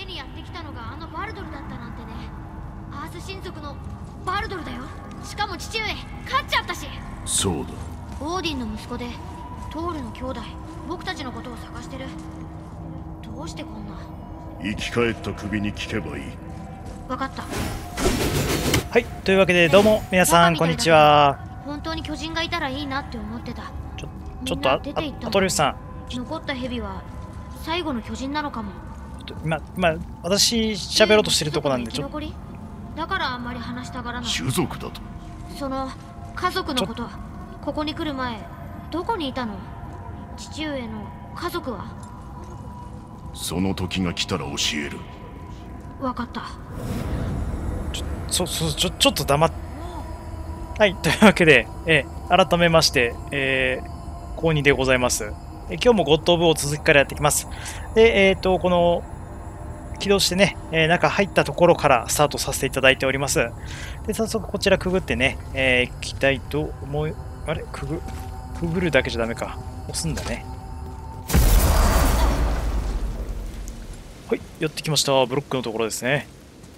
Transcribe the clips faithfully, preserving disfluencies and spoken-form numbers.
にやってきたのがあのバルドルだったなんてね。アース親族のバルドルだよ。しかも父上勝っちゃったし。 そうだ。 オーディンの息子でトールの兄弟。僕たちのことを探してる。どうしてこんな。 生き返った首に聞けばいい。 分かった。 はい、というわけでどうも皆さんこんにちは。 本当に巨人がいたらいいなって思ってた。 ちょちょっとああアトリウスさん、 残ったヘビは最後の巨人なのかも。 ちょっと今今私喋ろうとしてるとこなんでちょっと。 だからあんまり話したがらない。 種族だと。 その家族のこと。ここに来る前どこにいたの？父上の家族は？ その時が来たら教える。 分かった。 ちょそそちょちょっと黙っ。はい、というわけで、えー、改めまして、えー、高にでございます。えー、今日もゴッド・オブ・を続きからやっていきます。で、えっ、ー、と、この、起動してね、えー、中入ったところからスタートさせていただいております。で、早速こちらくぐってね、えー、行きたいと思い、あれくぐ、くぐるだけじゃダメか。押すんだね。はい、やってきました。ブロックのところですね。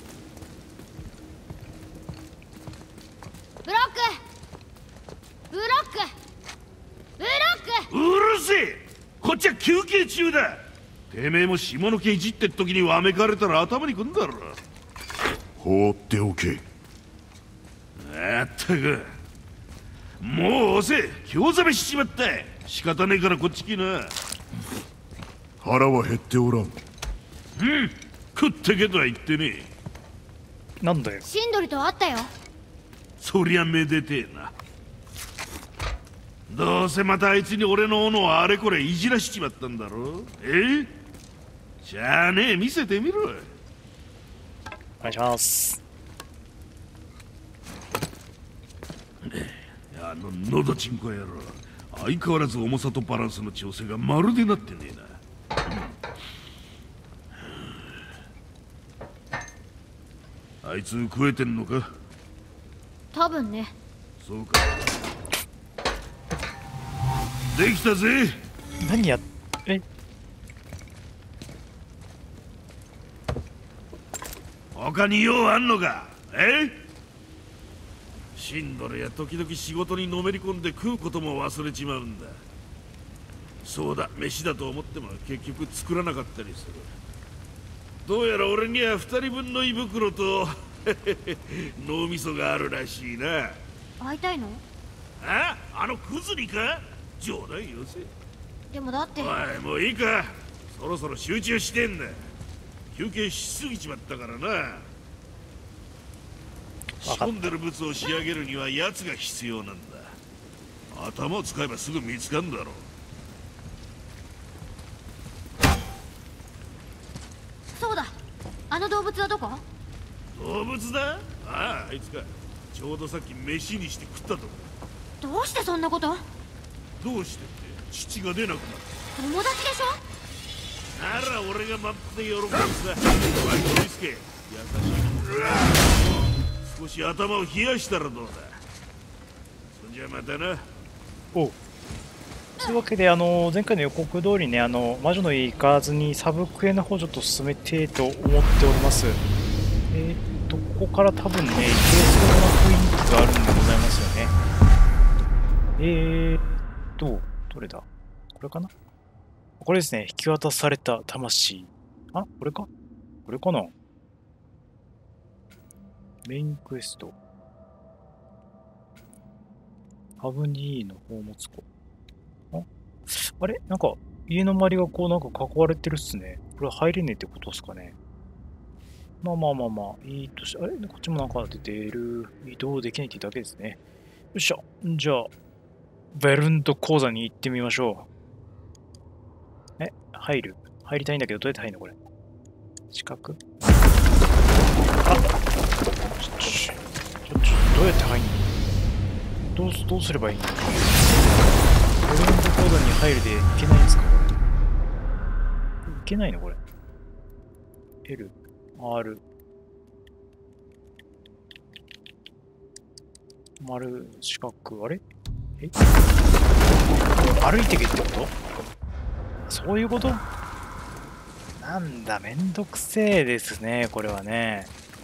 ブロックブロックブロックうるせえ。こっちは休憩中だ。てめえも下の毛いじってっ時にわめかれたら頭にくんだろ。 放っておけ。 まったくもう遅え。興ざめしちまった。仕方ねえからこっち来な。 腹は減っておらん。 うん食ってけとは言ってねえ。なんだよ。 シンドリと会ったよ。 そりゃめでてえな。どうせまたあいつに俺の斧をあれこれいじらしちまったんだろ。えじゃあねえ見せてみろ。 お願いします。 あののどちんこ野郎、相変わらず重さとバランスの調整がまるでなってねえな。あいつ食えてんのか？ 多分ね。 そうか。できたぜ。 何やえ他に用あんのか？えシンドルや時々仕事にのめり込んで食うことも忘れちまうんだ。そうだ、飯だと思っても結局作らなかったりする。どうやら俺には二人分の胃袋と脳みそがあるらしいな。 会いたいの？ ああのクズにか？冗談よせ。 でもだって。 おいもういいか。そろそろ集中してんだ。休憩しすぎちまったからな。仕込んでる物を仕上げるには奴が必要なんだ。頭を使えばすぐ見つかんだろう。 そうだ、あの動物はどこ？ 動物だ？ああ、あいつか。ちょうどさっき飯にして食ったとこ。 どうしてそんなこと？ どうしてって父が出なくなった。 友達でしょ？なら俺が待って喜ぶさ。ワイトリスケ優しい。少し頭を冷やしたらどうだ。そんじゃまたな。 おう。というわけで、あの前回の予告通りね、あの魔女の家行かずにサブクエの方ちょっと進めてと思っております。えー、っとここから多分ね、行けそうな雰囲気があるんでございますよね。えーっとどれだ？これかな？これですね。引き渡された魂。あ、これか？これかな？メインクエスト。ハブニーの宝物庫。ああれなんか、家の周りがこうなんか囲われてるっすね。これは入れねえってことですかね。まあまあまあまあ、いいとし、あれこっちもなんか出てる。移動できないってだけですね。よっしゃ。じゃあ、ベルント鉱山に行ってみましょう。え、入る入りたいんだけど、どうやって入るのこれ。四角？あちょ、ちょ、ちょ、どうやって入るの？どうす、どうすればいいの？ベルント鉱山に入るでいけないんですかこれ。いけないのこれ。L、R。丸、四角、あれえ歩いてけってこと？そういうこと？ななんだ、めんどくせえですね、これはね。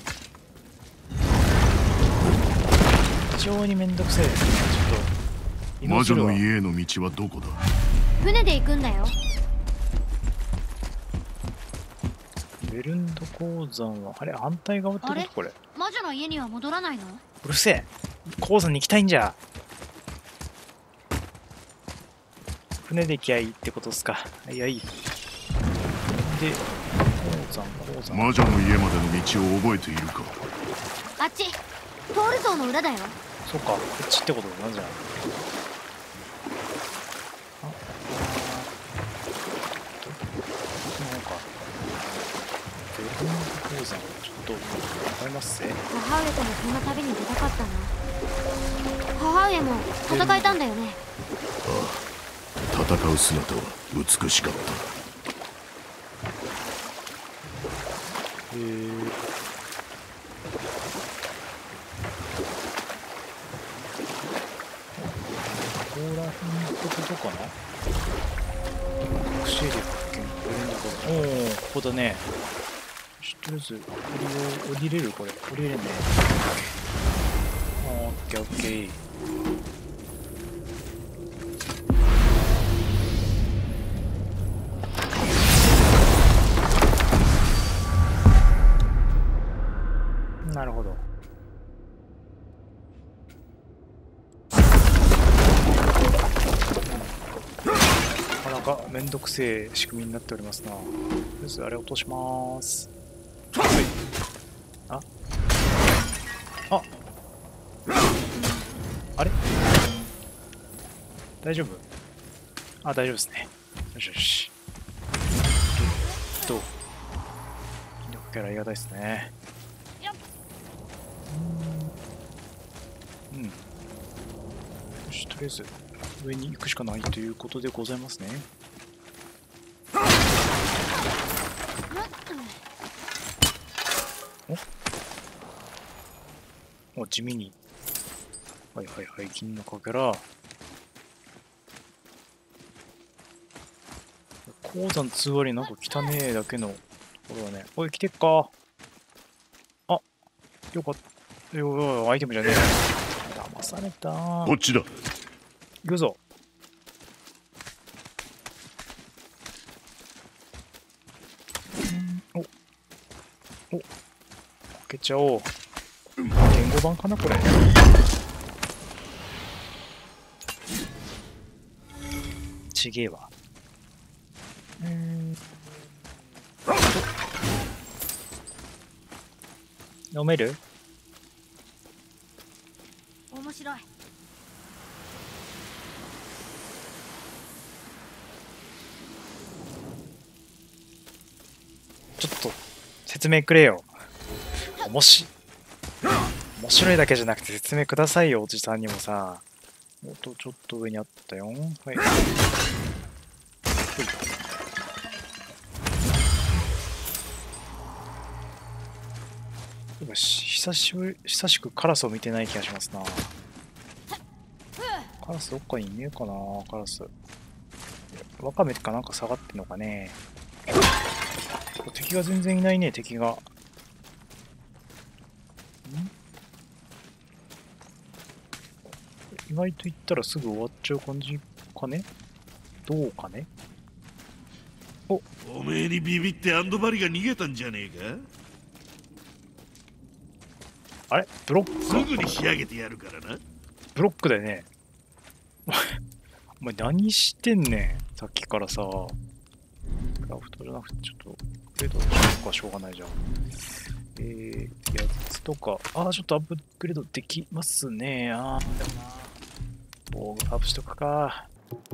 非常にめんどくせえですね。ちょっと移動魔女するわ。 の家への道はどこだ？ 船で行くんだよ。 ベルンド鉱山は、あれ、反対側ってこあれとこれ。 魔女の家には戻らないの？ うるせえ。鉱山に行きたいんじゃ。船で行きゃいいってことっすか。いや、いい。で、鉱山、鉱山。 魔女の家までの道を覚えているか？ あっちトール像の裏だよ。 そうか、こっちってことだな、じゃあ。あ、あーなんか、ベルンド鉱山、ちょっと、わかりますぜ。 母上ともこんな旅に出たかったな。母上も戦えたんだよね。 戦う姿は美しかった。 へー。ここら辺ってことかな。クシエリ発見、ベルンド鉱山。おー、ここだね。とりあえず、降りよう、降りれるこれ。降りれるね。あー、オッケーオッケー。なるほど。なかなかめんどくせえ仕組みになっておりますな。とりあえずあれ落としまーす。はい。あああれ大丈夫？あ、大丈夫ですね。よしよし。どう？筋力キャラありがたいですね。うん。よし、とりあえず上に行くしかないということでございますね。おお、地味に。はいはいはい、金のかけら。鉱山通割りなんか汚ねえだけのところだね。おい、来てっか。あ、よかった。よよ、アイテムじゃねえ。騙された。 こっちだ。 行くぞ。おお開けちゃおう。言語版かなこれ。ちげえわ。うーん。飲める？ 面白い。 ちょっと説明くれよ。おもし面白いだけじゃなくて説明くださいよ、おじさんにもさ。おっと、ちょっと上にあったよ。はい。よし、久しぶり、久しくカラスを見てない気がしますな。カラスどっかにいねえかな、カラス。ワカメかなんか下がってんのかね。敵が全然いないね、敵が。ん？意外と言ったらすぐ終わっちゃう感じかね？どうかね？ おめえにビビってアンドバリが逃げたんじゃねえか？ あれブロックすぐに仕上げてやるからな。 ブロックだよね。お前何してんねん、さっきからさ。クラフトじゃなくて、ちょっと、グレードしようか、しょうがないじゃん。えー、やつとか、あー、ちょっとアップグレードできますね。あー、でもな。防具アップしとくか。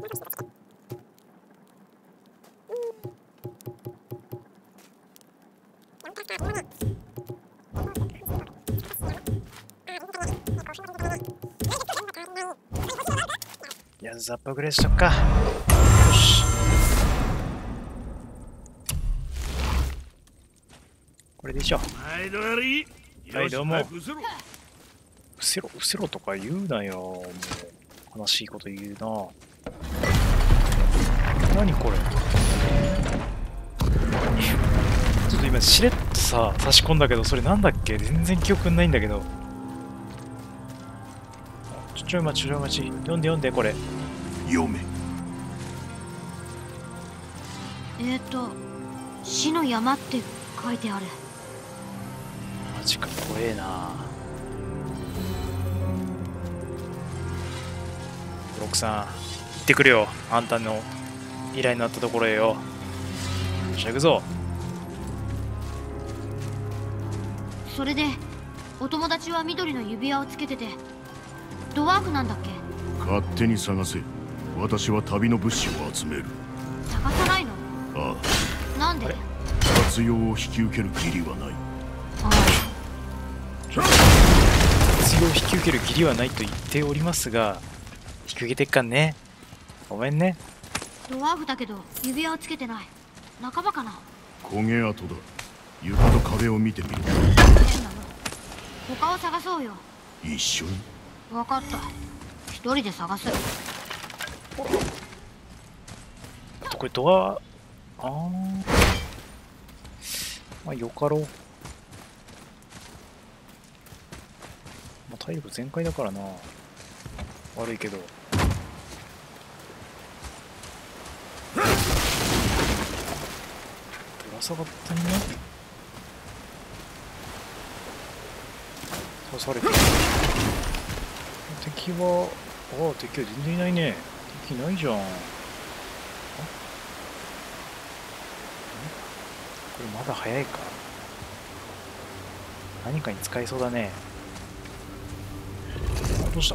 やつアップグレードしとくか。よし。これでしょ。 はいどうり。 はいどうもよし早くうせろ、うせろとか言うなよ。もう、悲しいこと言うな。何これ。 ちょっと今しれっとさ差し込んだけど、それなんだっけ、全然記憶ないんだけど。ちょちょい待ちちょい待ち、読んで読んで、これ読め。 えっと死の山って書いてある。 マジか、怖えな。ブロックさん行ってくるよ、あんたの依頼のあったところへよ。よっしゃ行くぞ。 それでお友達は緑の指輪をつけててドワーフなんだっけ？ 勝手に探せ。私は旅の物資を集める。 探さないの？ あなんで？ あ、活用を引き受ける義理はない。 ああ、 活用を引き受ける義理はないと言っておりますが、引き受けてっかんね。ごめんね。 ドワーフだけど指輪をつけてない。仲間かな？ 焦げ跡だ。床と壁を見てみる。 変なの。他を探そうよ。 一緒に。 分かった。一人で探す。 あとこれドア、あー、まあよかろう。まあ、体力全開だからな。悪いけど。ぶら下がったにね。刺されてる。敵は、ああ、敵は全然いないね。敵いないじゃん。あ、これまだ早いか。何かに使えそうだね。あ、どうした？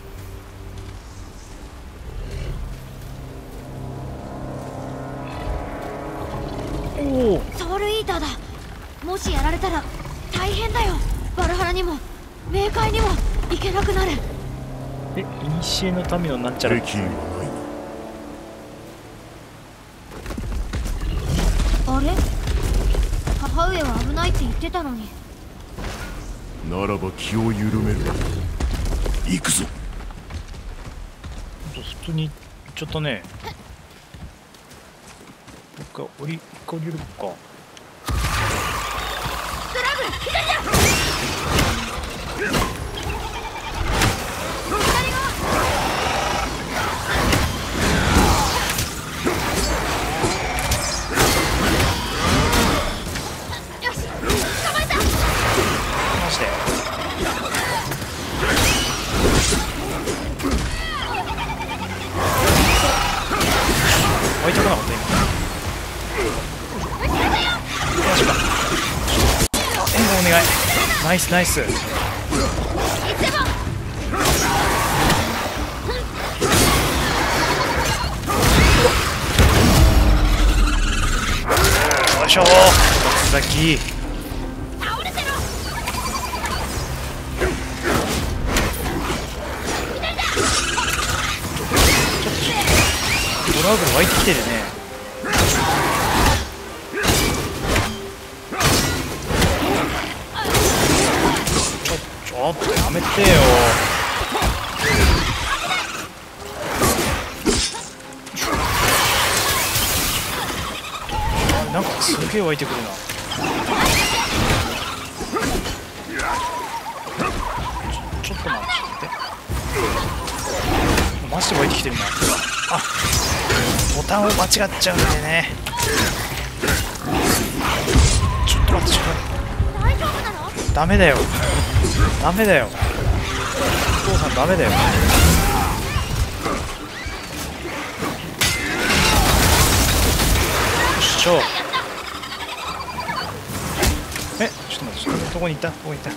おお、 ソウルイーターだ。もしやられたら大変だよ。バルハラにも冥界にも行けなくなる。 え、いにしえの民のなんちゃら。 敵意はないな。 あれ？母上は危ないって言ってたのに。 ならば気を緩める。行くぞ。 普通に行っちゃったね。どっか降り、一回降りるか。 スラグ左だ。 湧いてこなかった今。マジか。あ、援護お願い。ナイスナイス。よいしょー。さっきトラブル湧いてきてるね。ちょちょっとやめてよ。あ、なんかすげえ湧いてくるな。ちょちょっと待って、ちょっと待って。マジで湧いてきてるな。あ、ボタンを間違っちゃうんでね。ちょっと待って、ちょっと待って。 大丈夫なの？ ダメだよ。ダメだよ。お父さんダメだよ。よっしょ。え、ちょっと待って、ちょっとどこに行った？どこに行った？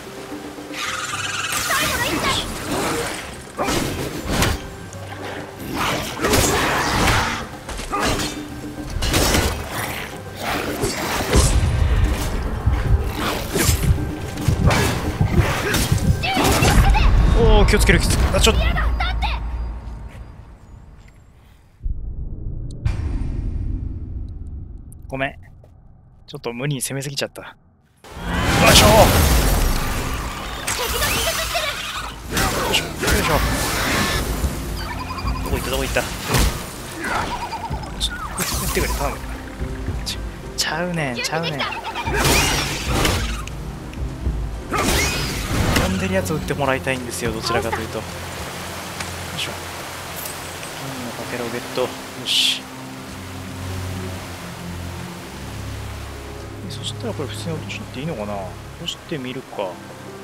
おお、気をつける、気をつける。あ、ちょっと。ごめん。ちょっと無理に攻めすぎちゃった。よいしょ。よいしょ。よいしょ。どこ行ったどこ行った。ちょっと撃ってくれ、頼む。 ちゃうねんちゃうねん。飛んでるやつ撃ってもらいたいんですよ、どちらかというと。よいしょ。金のかけらをゲット。よし。そしたらこれ普通に落としていいのかな。落としてみるか。ほい。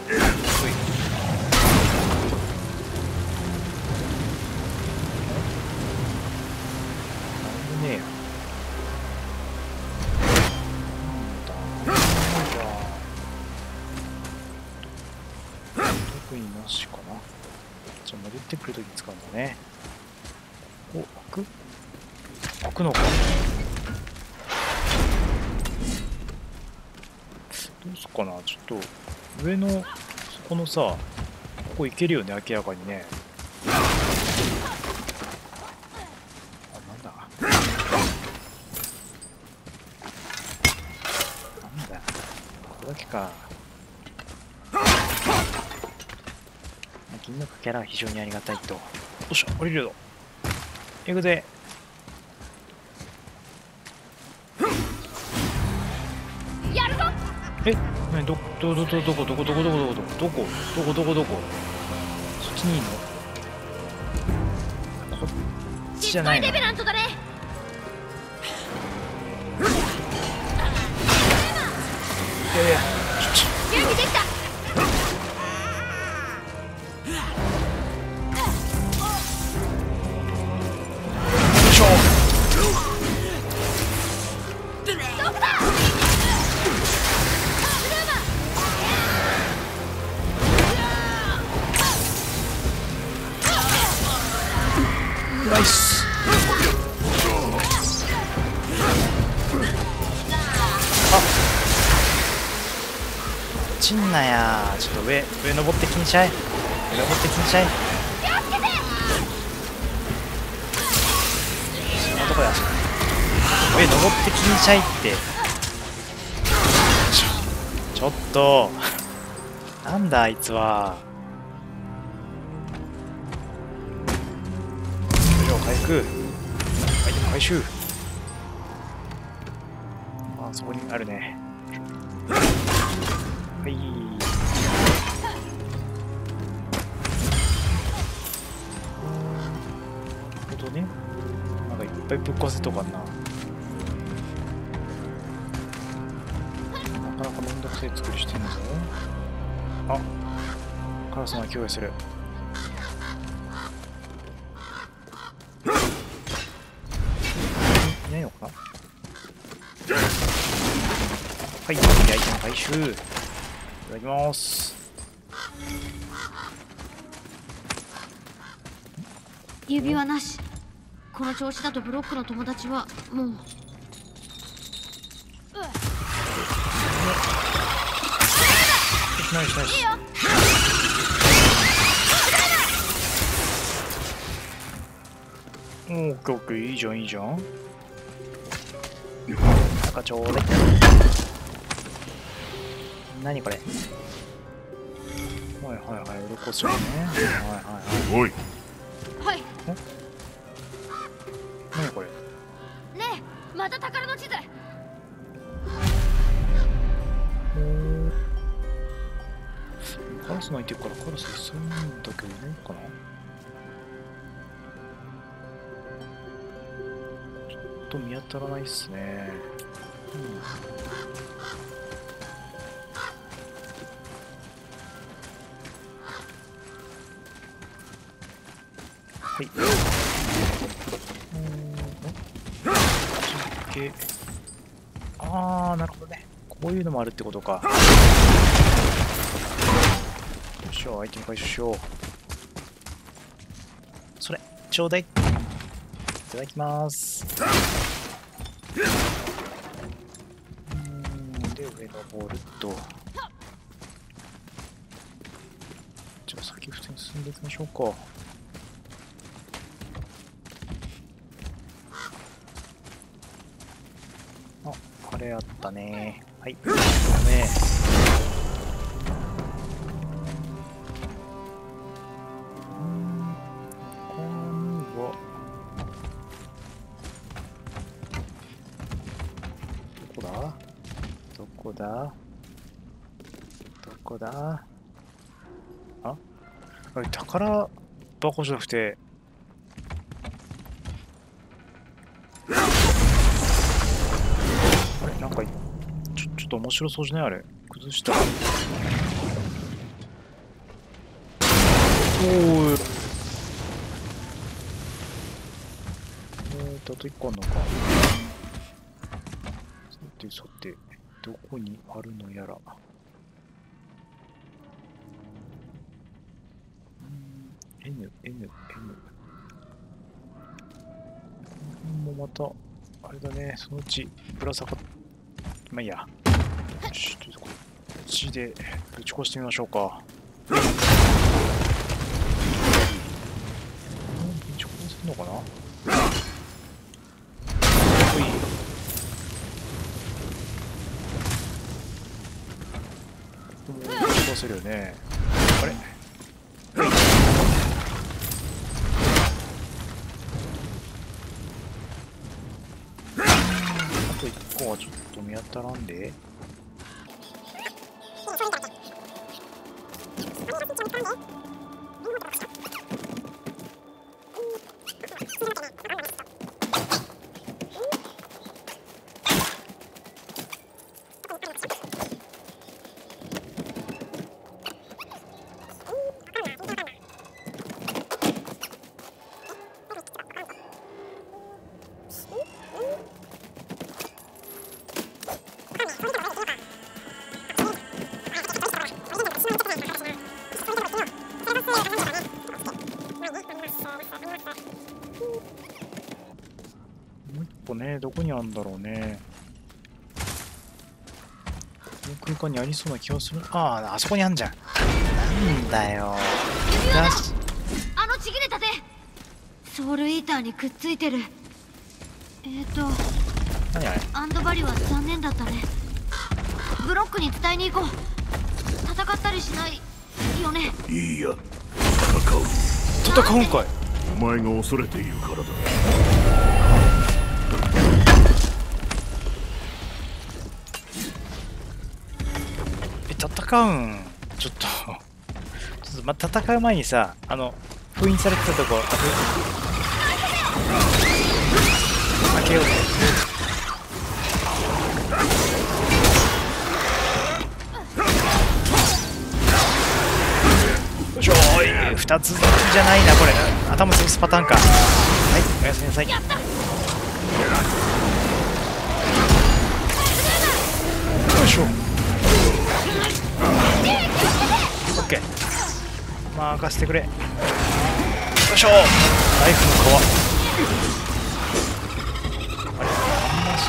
なんでねえや。特になしかな。じゃあ戻ってくるとき使うんだね。お、開く開くのか。どうすっかな。ちょっと上のそこのさ、ここ行けるよね、明らかにね。あ、なんだなんだここだけか。銀のかけらは非常にありがたいと。よっしゃ、降りるよ。行くぜ。 やるぞ。 え、なに、ど、ど、ど、ど、どこ、どこ、どこ、どこ、どこ、どこ、どこ、どこ、どこ、どこ。そっちにいいの？こっちじゃないの。 レベラントだね。 いやいや、 準備できた。 ナイス。あ、ちんなや。ちょっと上上登ってきんちゃい。上登ってきんちゃい。そんなとこや。上登ってきんちゃいって。ちょ、ちょっとなんだあいつは。回復、アイテム回収。あ、そこにあるね。はい。なるほどね。なんかいっぱいぶっ壊せとかな。なかなかめんどくさい作りしてんぞ。あ、カラスが共有する。いないのかな。はい、アイテム回収。いただきます。 指輪なし。この調子だとブロックの友達はもう。 ナイスナイス。 いいよ。 オッケーオッケー、いいじゃんいいじゃん。赤ちょうだい。何これ。はいはいはい、うろこしょうね。はいはいはい。 おい、 はい。 何これ。 ねえ、また宝の地図。 カラス鳴いてるからカラスいそうなんだけどねかな。ちょっと見当たらないっすね。うん、はい。うん、あー、なるほどね。こういうのもあるってことか。よっしゃ、アイテム回収しよう。それ、ちょうだい。いただきます。うん、で、上登ると。じゃあ、先普通に進んでいきましょうか。あ、あれあったね。はい、ダメ。どこだ？ だどこだああれ、宝箱じゃなくて、あれなんか、ちょ、ちょっと面白そうじゃないあれ。崩した。おーい。えーと、あといっこあんのか。さてさて、どこにあるのやら。N、N、N。もうまた、あれだね、そのうちぶら下がっ、まあいいや。よし、ちょっとこっちでぶち越してみましょうか。ぶち越せるのかな？ほい。ここもぶち越せるよね。あれ？あといっこはちょっと見当たらんで。ね、どこにあるんだろうね。この空間にありそうな気がする。ああ、あそこにあんじゃん。なんだよ。 あのちぎれた手、ソウルイーターにくっついてる。えーと何あれ？ アンドバリは残念だったね。ブロックに伝えに行こう。戦ったりしないよね。 いいや、戦う。 戦うんかい。 お前が恐れているからだ。 戦うんちょっとちょっと、ま、戦う前にさ、あの封印されてたとこ開けようぜ。よいしょーい、ふたつじゃないなこれ。頭潰すパターンか。はい、おやすみなさい。よいしょ。オッケー、任せてくれ。よいしょ、ライフの皮。あれ、あんまし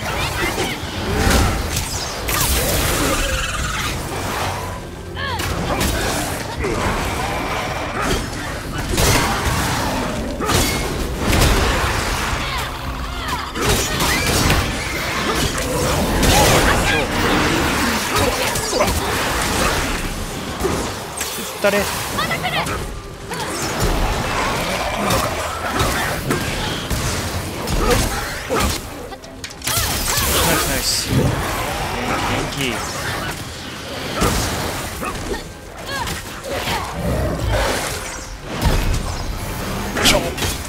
誰？ナイスナイス。元気。よいしょ。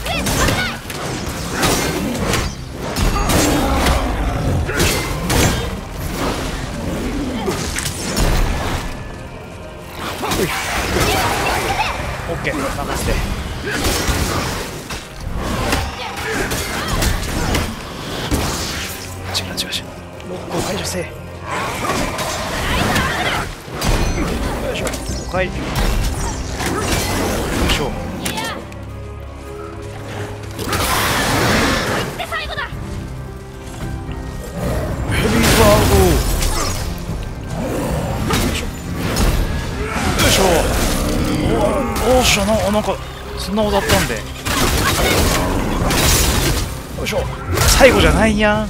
オッケー、任せて。違う違う違う。ロックを解除せえ。よいしょ。おかえり。よいしょ。ヘビーバーゴー。よいしょ。よいしょ。おーしゃな、なんかそんなことだったんで。よいしょ。最後じゃないやん。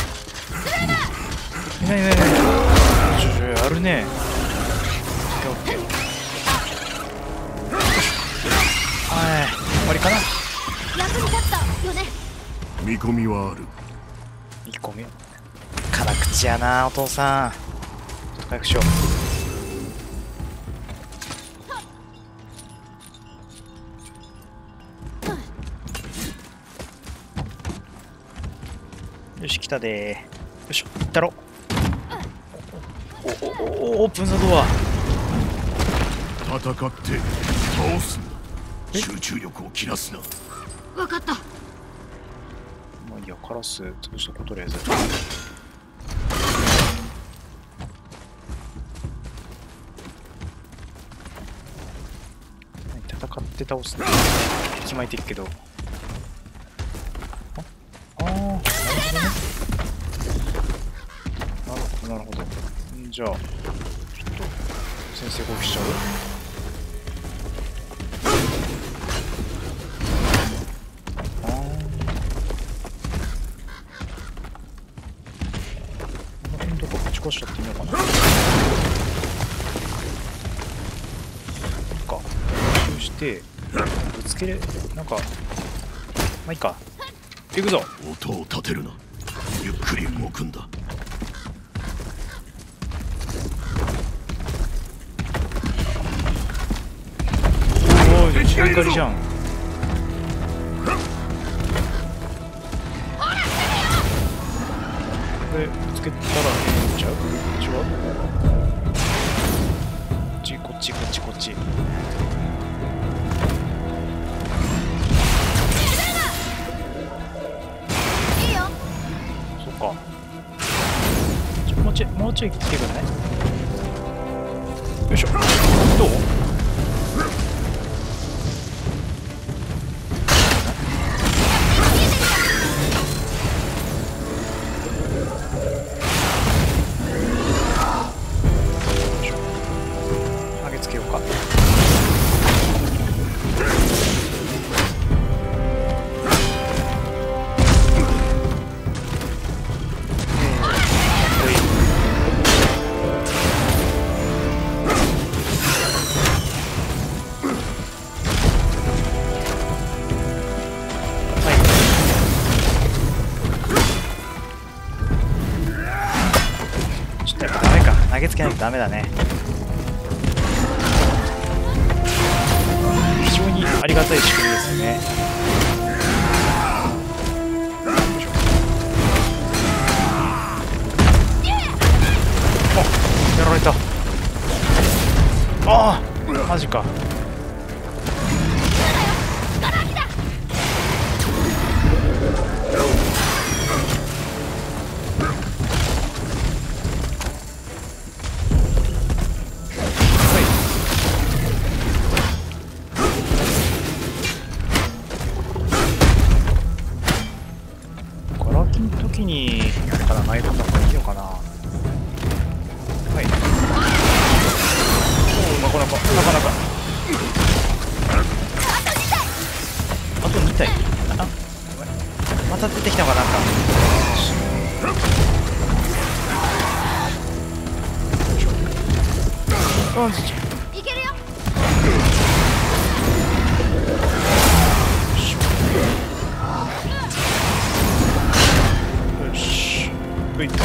いないいないいない。ちょちょやるね。オッケーオッケー。はい、終わりかな。 役に立ったよね。 見込みはある。 見込み。辛口やなお父さん。 回復しよう。よし、来たでー。よし、行ったろ。おおおお、オープンザドア。 戦って倒すんだ。集中力を切らすな。 分かった。 まあいいや、カラス潰しとこう、とりあえず。戦って倒すね。決まいてるけど。ああー、なるほどね。なるほど、なるほど。んじゃあ、ちょっと、先制攻撃しちゃう。ああ。この辺とかぶち壊しちゃってみようかな。か。そしてぶつける、なんかまあいいか。行くぞ。 音を立てるな。ゆっくり動くんだ。 おお、仕上がりじゃん。これぶつけたらいっちゃう。違う。こっちこっちこっちこっち。かちょもうちょいもうちょい来てくれない？よいしょ。どう？投げつけようか。投げつけないとダメだね。非常にありがたい仕組みですよね。あ、やられた。ああ、マジか。時にやるから投げ込んだ方がいいのかな。はい。おお、なかなかなかなか。あとに体。あ、また出てきたのかなんか。うん、 いけるよ。 うい。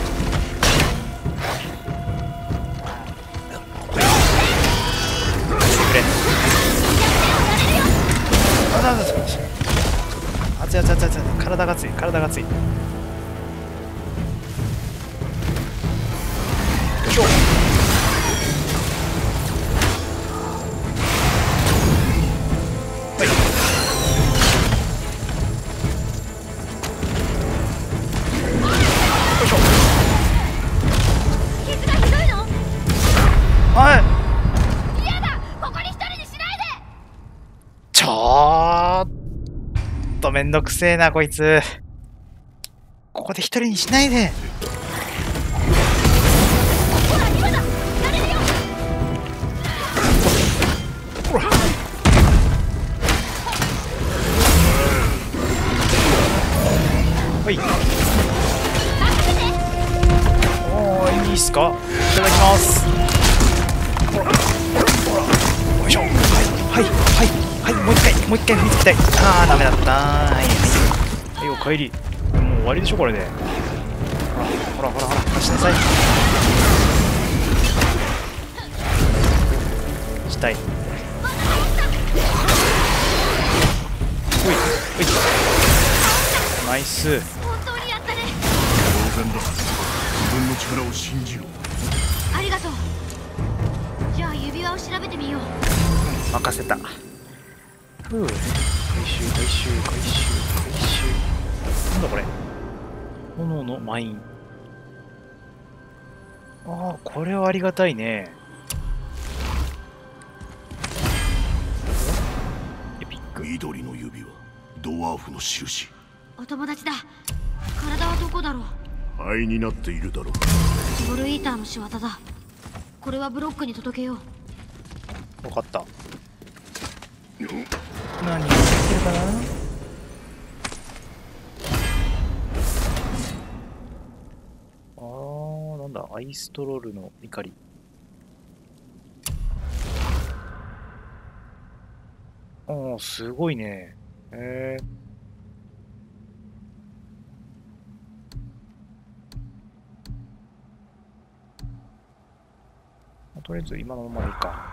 熱い熱い熱い熱い。体が熱い、体が熱い。よいしょ。はい。よいしょ。 傷がひどいの？ はい。 嫌だ。ここに一人にしないで。 ちょーっとめんどくせえなこいつ。ここで一人にしないで。 ほら今だ。やれるよ。 ほら。はい。おー、いいっすか。いただきます。ほらほらほら。よいしょ。はいはいはいはい。もう一回もう一回振り付きたい。あーダメだった。はいはいはい。お帰り。もう終わりでしょこれで。ほらほらほらほら、出しなさい。 したい。ほいほい、ナイス。 本当にやったね。 当然だ。自分の力を信じろ。 ありがとう。じゃあ指輪を調べてみよう。 任せた。ふう、回収回収回収回収。なんだこれ、炎のマイン。ああ、これはありがたいね。エピック。 緑の指輪、ドワーフの印。 お友達だ。体はどこだろう。 灰になっているだろう。 ボルイーターの仕業だ。これはブロックに届けよう。 分かった。何が入ってるかな。あー、なんだ、アイストロールの怒り。あー、すごいね。へえ。とりあえず今のままでいいか。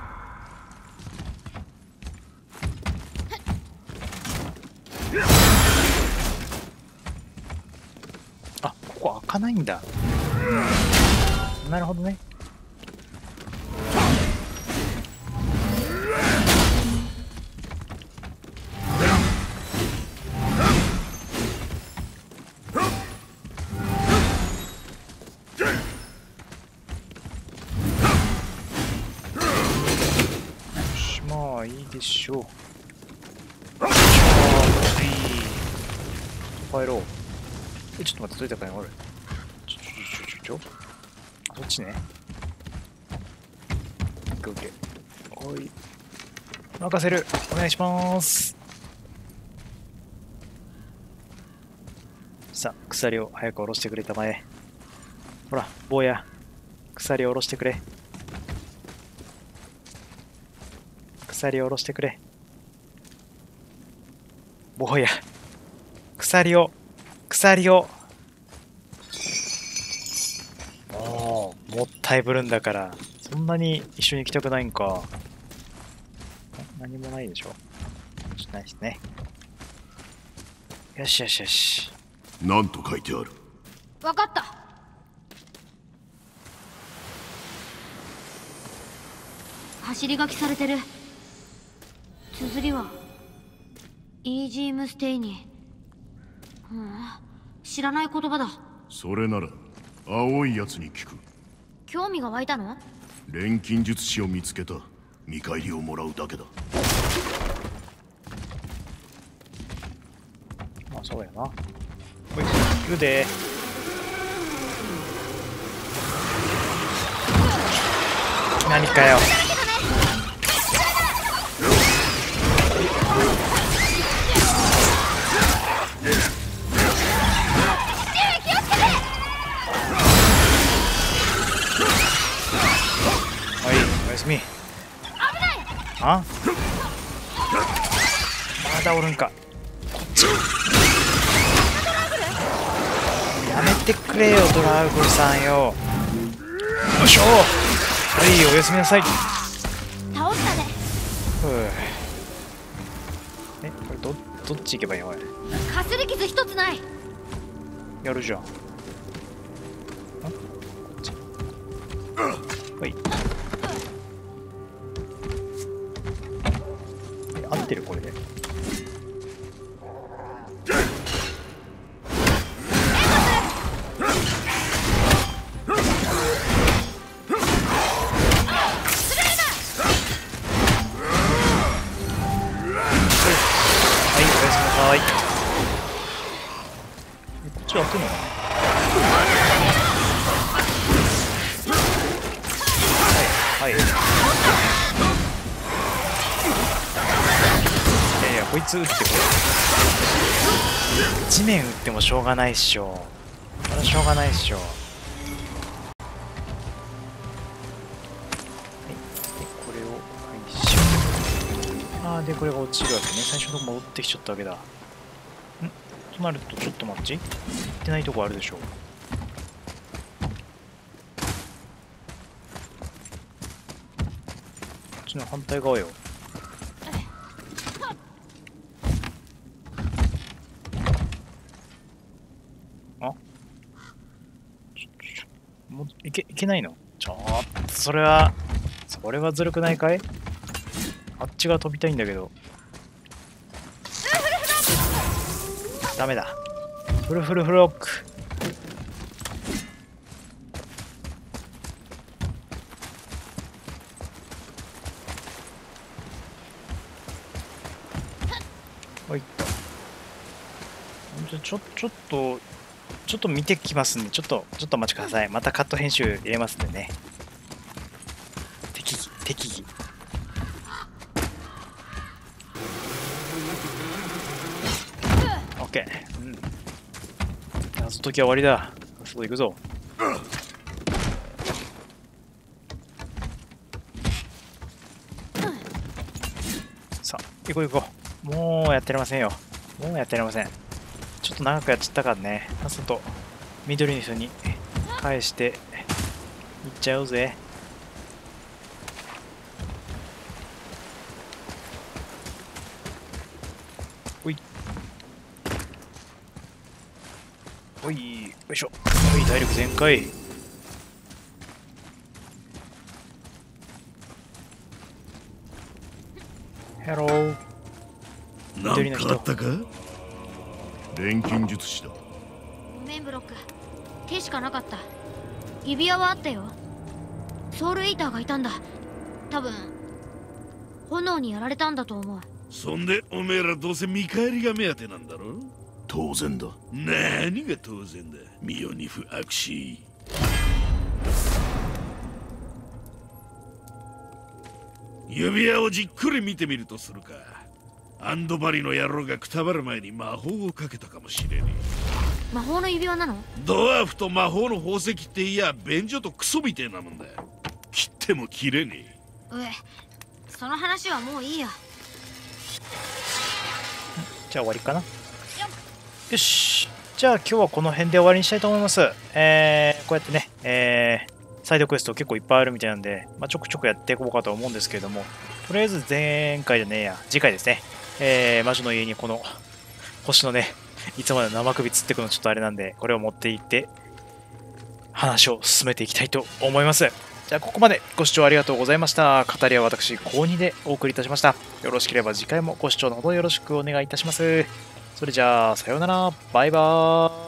あ、ここ開かないんだ。なるほどね。でしょう。帰ろう。え、ちょっと待って、どういったかね、俺。ちょちょちょちょちょ。あ、そっちね。オッケーオッケー。おい。任せる。お願いします。さあ、鎖を早く下ろしてくれたまえ。ほら、坊や。鎖を下ろしてくれ。鎖を下ろしてくれ。坊や、鎖を、鎖を。もう、もったいぶるんだから、そんなに一緒に行きたくないんか。何もないでしょ。しないですね。よしよしよし。 なんと書いてある。 わかった。走り書きされてる。綴りはイージームステイニー。うん、知らない言葉だ。 それなら青いやつに聞く。 興味が湧いたの？ 錬金術師を見つけた。見返りをもらうだけだ。 まあそうやな。ほい、行くで。何かよ。み、あ、まだおるんか。こっちやめてくれよ、ドラグルさんよ。よいしょ。はい、おやすみなさい。 倒したね。 ふう。え、これどどっち行けばいいの？これかすり傷一つない。 やるじゃん。あ、こっち。はい。合ってるこれで。こっち開くのかな。はいはい。いやいや、こいつ撃ってこれ。地面撃ってもしょうがないっしょ。それはしょうがないっしょ。はい。で、これを回収。あー、で、これが落ちるわけね。最初のとこ戻ってきちゃったわけだ。んとなると、ちょっと待っち。行ってないとこあるでしょ。 ちの反対側よ。あちょちょもういけいけないの？ちょっとそれはそれはずるくないかい？あっちが飛びたいんだけど。ダメだ。フルフルフロック。はい。じゃちょちょっとちょっと見てきますんで、ちょっとちょっとお待ちください。またカット編集入れますんでね。適宜適宜。オッケー。うん。謎解きは終わりだ。外行くぞ。さあ、行こう行こう。もうやってられませんよ。もうやってられません。ちょっと長くやっちゃったからね。外、緑の人に返して行っちゃうぜ。おい。おい、よいしょ。おい、体力全開。ヘロー。 なんかあったか？ 錬金術師だ。 ごめんブロック、手しかなかった。指輪はあったよ。ソウルイーターがいたんだ。多分炎にやられたんだと思う。 そんでおめえらどうせ見返りが目当てなんだろ？ 当然だ。 何が当然だ。ミオニフアクシー。指輪をじっくり見てみるとするか。アンドバリの野郎がくたばる前に魔法をかけたかもしれね魔法の指輪なの？ ドワーフと魔法の宝石っていや便所とクソみてえなもんだ。切っても切れねえ。 うえ、その話はもういいや。 じゃあ終わりかな。よし。じゃあ今日はこの辺で終わりにしたいと思います。えー、こうやってね、えー、サイドクエスト結構いっぱいあるみたいなんで、まあ、ちょくちょくやっていこうかと思うんですけれども、とりあえず前回じゃねえや、次回ですね、えー、魔女の家にこの星のね、いつまで生首つってくのちょっとあれなんで、これを持っていって話を進めていきたいと思います。じゃあここまでご視聴ありがとうございました。語りは私、高にでお送りいたしました。よろしければ次回もご視聴のほどよろしくお願いいたします。それじゃあ、さようなら、バイバーイ。